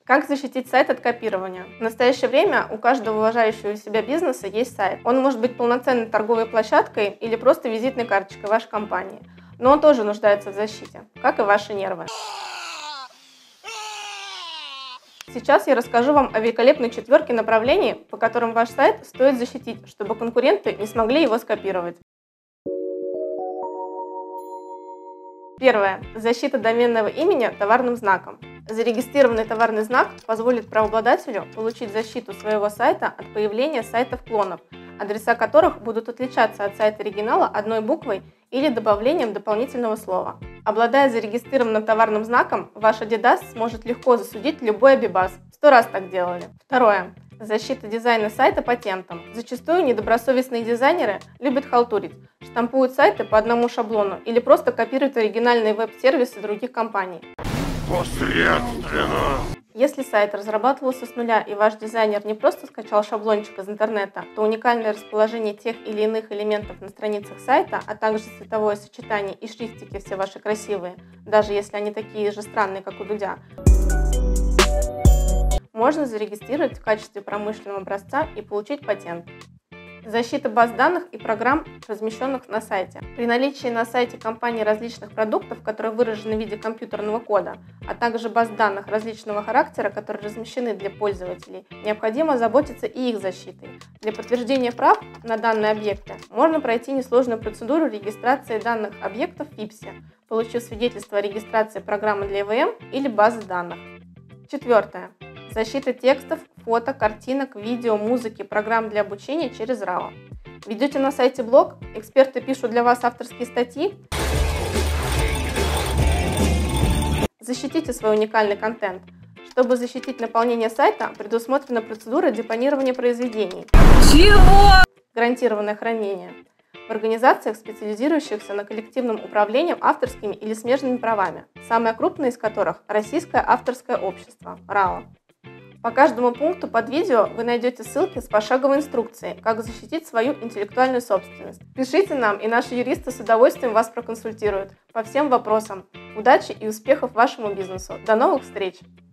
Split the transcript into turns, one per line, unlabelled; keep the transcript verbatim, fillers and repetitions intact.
Как защитить сайт от копирования? В настоящее время у каждого уважающего себя бизнеса есть сайт. Он может быть полноценной торговой площадкой или просто визитной карточкой вашей компании. Но он тоже нуждается в защите, как и ваши нервы. Сейчас я расскажу вам о великолепной четверке направлений, по которым ваш сайт стоит защитить, чтобы конкуренты не смогли его скопировать. Первое. Защита доменного имени товарным знаком. Зарегистрированный товарный знак позволит правообладателю получить защиту своего сайта от появления сайтов-клонов, адреса которых будут отличаться от сайта оригинала одной буквой или добавлением дополнительного слова. Обладая зарегистрированным товарным знаком, ваш Adidas сможет легко засудить любой абибас. Сто раз так делали. Второе. Защита дизайна сайта патентом. Зачастую недобросовестные дизайнеры любят халтурить, штампуют сайты по одному шаблону или просто копируют оригинальные веб-сервисы других компаний.
Посредственно.
Если сайт разрабатывался с нуля и ваш дизайнер не просто скачал шаблончик из интернета, то уникальное расположение тех или иных элементов на страницах сайта, а также цветовое сочетание и шрифтики все ваши красивые, даже если они такие же странные, как у Дудя, можно зарегистрировать в качестве промышленного образца и получить патент. Защита баз данных и программ, размещенных на сайте. При наличии на сайте компании различных продуктов, которые выражены в виде компьютерного кода, а также баз данных различного характера, которые размещены для пользователей, необходимо заботиться и их защитой. Для подтверждения прав на данные объекты можно пройти несложную процедуру регистрации данных объектов в ИПСе, получив свидетельство о регистрации программы для ИВМ или базы данных. Четвертое. Защита текстов, фото, картинок, видео, музыки, программ для обучения через рао. Ведете на сайте блог, эксперты пишут для вас авторские статьи. Защитите свой уникальный контент. Чтобы защитить наполнение сайта, предусмотрена процедура депонирования произведений.
Чего?
Гарантированное хранение. В организациях, специализирующихся на коллективном управлении авторскими или смежными правами, самое крупное из которых – Российское авторское общество, рао. По каждому пункту под видео вы найдете ссылки с пошаговой инструкцией, как защитить свою интеллектуальную собственность. Пишите нам, и наши юристы с удовольствием вас проконсультируют по всем вопросам. Удачи и успехов вашему бизнесу. До новых встреч!